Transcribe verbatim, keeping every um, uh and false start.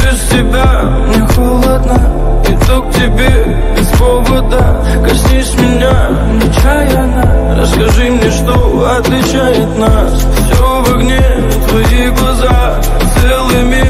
без тебя мне холодно. Иду к тебе без повода. Коснись меня нечаянно. Расскажи мне, что отличает нас. Все в огне, твои глаза, целый мир